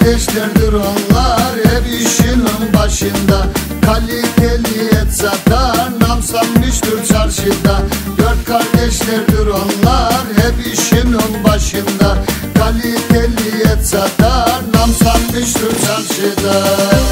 kardeşlerdir onlar, hep işinin başında. Kaliteli et satar, nam sanmıştır çarşıda. Dört kardeşlerdir onlar, hep işinin başında. Kaliteli et satar, nam sanmıştır çarşıda.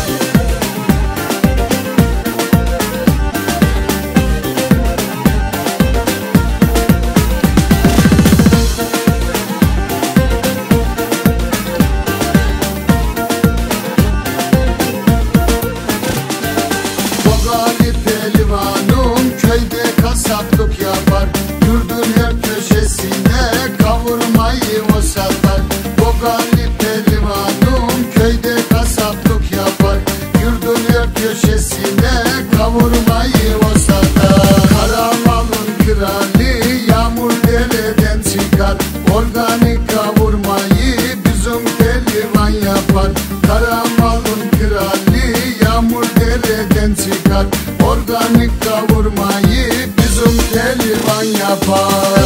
Kasaplık yapar, yurdun her köşesine kavurmayı o satar. O galip pehlivanım köyde kasaplık yapar, yurdun her köşesine kavurmayı o satar. Karamalın kralı yağmur dereden çıkar, organik kavurmayı bizim pehlivan yapar. Karamalın kralı yağmur dereden çıkar, organik kavurmayı bizim pehlivan yapar.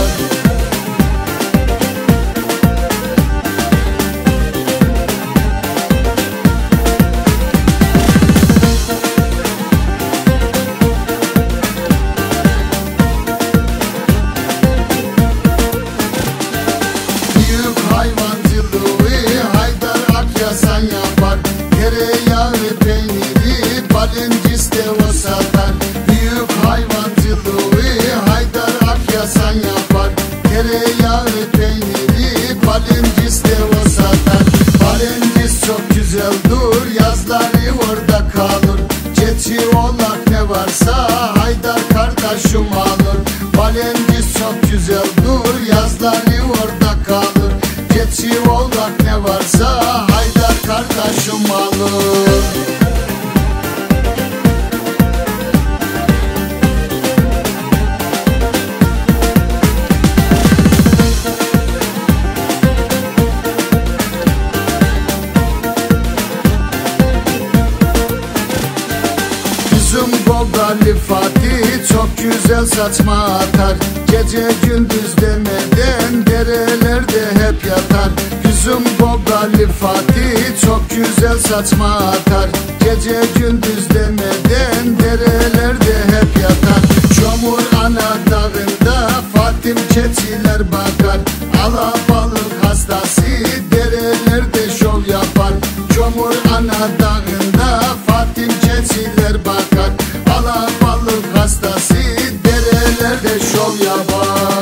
Büyük hayvancılığı Haydar Akyasan yapar, tereyağı peyniri Balenciste o satar. Büyük hayvancılığı Haydar Akyasan yapar, tereyağı peyniri Balenciste o satar. Balencis çok güzeldir, yazları orada kalır. Keçi oğlak ne varsa Haydar kardeşim alır. Balencis çok güzeldir, yazları orada kalır. Keçi oğlak ne varsa Haydar kardeşim alır. Gogali Fatih çok güzel saçma atar, gece gündüz demeden derelerde hep yatar. Bizim Gogali Fatih çok güzel saçma atar, gece gündüz demeden derelerde hep yatar. Çomur ana dağında Fatim keçiler bakar, alabalık hastası derelerde şov yapar. Çomur ana dağında Fatim keçiler bakar, alabalık hastası derelerde şov yapar.